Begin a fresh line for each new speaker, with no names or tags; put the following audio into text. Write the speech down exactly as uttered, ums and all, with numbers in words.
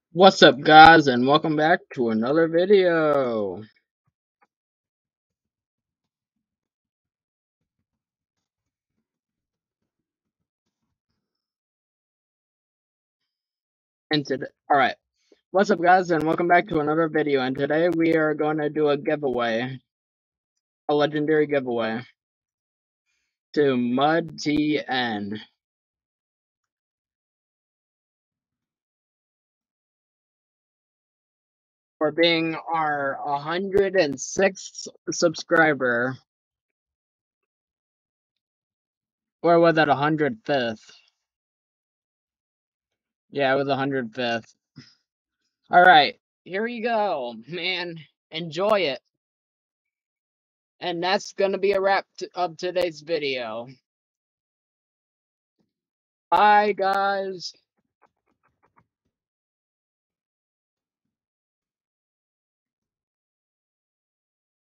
What's up, guys, and welcome back to another video. And today, all right, what's up, guys, and welcome back to another video. And today we are going to do a giveaway, a legendary giveaway to Mud T N for being our one hundred sixth subscriber, or was it one hundred fifth? Yeah, it was one hundred fifth. All right, here you go, man. Enjoy it. And that's going to be a wrap t- of today's video. Bye, guys.